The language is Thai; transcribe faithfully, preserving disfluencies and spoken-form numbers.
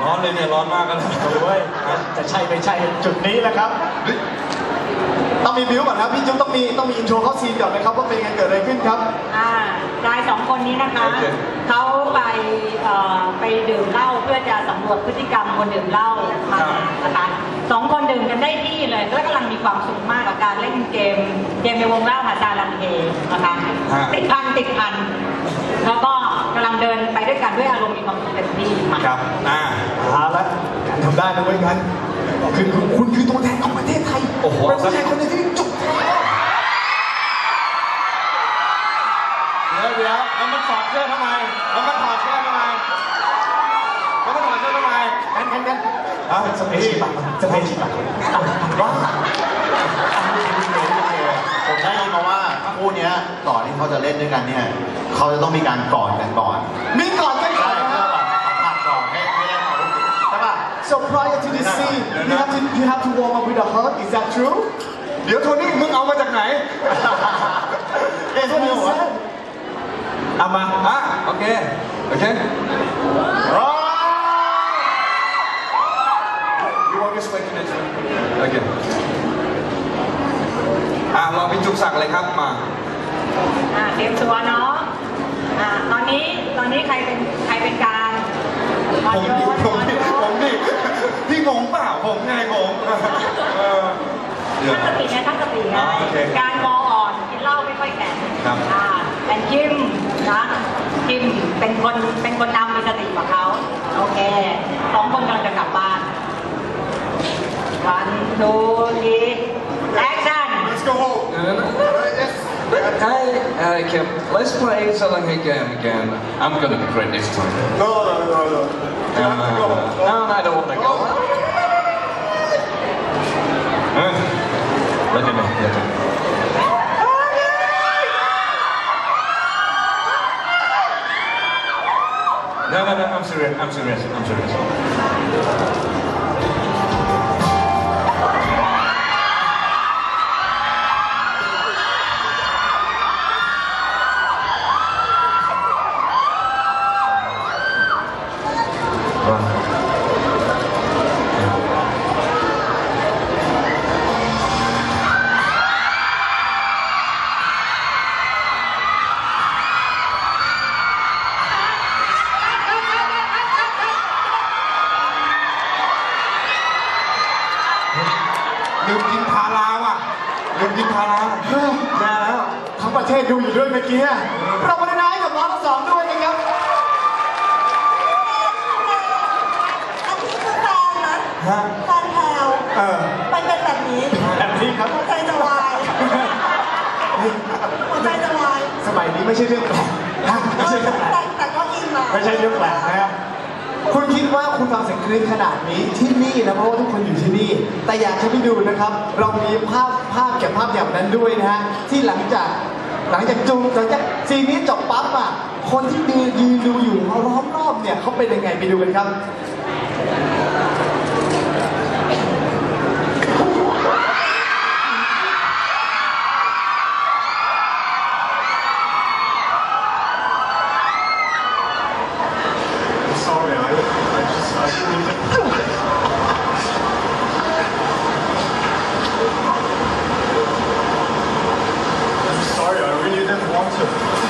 ร้อนเลยเนี่ยร้อนมากกันเลยจะใช่ไม่ใช่จุดนี้แหละครับต้องมีบิวก่อนครับพี่จุ๊บต้องมีต้องมีอินโทรเข้าซีนก่อนนะครับว่าเป็นยังไงเกิดอะไรขึ้นครับอ่าชายสองคนนี้นะคะเขาไปไปดื่มเหล้าเพื่อจะสำรวจพฤติกรรมคนดื่มเหล้ามานะคะสองคนดื่มกันได้ที่เลยก็กำลังมีความสุขมากกับการเล่นเกมเกมในวงเล่าหาจารันเฮนะคะติดพันติดพันแล้วก็กำลังเดินไปด้วยกันด้วยอารมณ์มีความสุขเต็มที่ครับอ่าเอาละการทำได้นะเว้ยงั้นคือคุณคือตัวแทนของประเทศไทยโอ้โหเป็นตัวแทนคนที่จุดเดี๋ยวเดี๋ยวแล้วมันถอดเสื้อทำไมแล้วมันถอดเสื้อทำไมแล้วมันถอดเสื้อทำไมกันกันกันอ่ะสเปชิบักสเปชิบักว่าผมได้ยินมาว่าคู่นี้ก่อนที่เขาจะเล่นด้วยกันเนี่ยเขาจะต้องมีการกอดกันก่อนมีกอดกันก่อนเพื่อแบบสัมผัสก่อนให้ให้ได้ความรู้สึกใช่ป่ะ So prior to this scene you have to you have to warm up with a hug is that true เดี๋ยวโทนี่มึงเอามาจากไหนเอ๊ะทำไมวะเอามาอ่ะโอเคโอเค You want this way to this one โอเคอ่ะเราไปจุกสักเลยครับมาอ่าเตรียมตัวเนาะอ่าตอนนี้ตอนนี้ใครเป็นใครเป็นการผมดิผมดิผมดิพี่งงเปล่าผมไงผมตั้งสติไงตั้งสติไงการมองอ่อนกินเหล้าไม่ค่อยแข็งอ่าแต่คิมนะคิมเป็นคนเป็นคนนำมีสติกว่าเขาโอเคสองคนกำลังจะกลับบ้านวันดูดีแอคชั่น Let's go home Hey, uh, Kim, let's play something again again. I'm gonna be great this time. No, no, no, no. Uh, no, I don't wanna go. Uh, let me know. Let me know. No, no, no, I'm serious. I'm serious. I'm serious.ลืมกินพาราว่ะลืมกินพาราแย่แล้วทั้งประเทศดูอยู่ด้วยเมื่อกี้เรามาได้กับน้องทั้งสองด้วยนะครับอันนี้คือแฟนนะแฟนแถวเออมันเป็นแบบนี้แบบนี้ครับหัวใจจะวายหัวใจจะวายสมัยนี้ไม่ใช่เรื่องแปลกไม่ใช่เรื่องแปลกแต่ก็อินมาไม่ใช่เรื่องแปลกนะครับคุณคิดว่าคุณฟังเสียงกรี๊ดขนาดนี้ที่นี่นะเพราะว่าทุกคนอยู่ที่นี่แต่อยากให้ไปดูนะครับเรามีภาพภาพเก็บภาพแบบนั้นด้วยนะฮะที่หลังจากหลังจากจูหลังจากซีนนี้จบปั๊บอ่ะคนที่ยืนยืนดูอยู่ล้อมรอบเนี่ยเขาเป็นยังไงไปดูกันครับ Sorry, I really didn't want to.